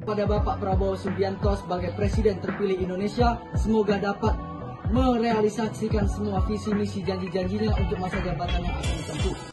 pada Bapak Prabowo Subianto sebagai Presiden terpilih Indonesia. Semoga dapat merealisasikan semua visi misi janji-janjinya untuk masa jabatan yang akan ditempuh.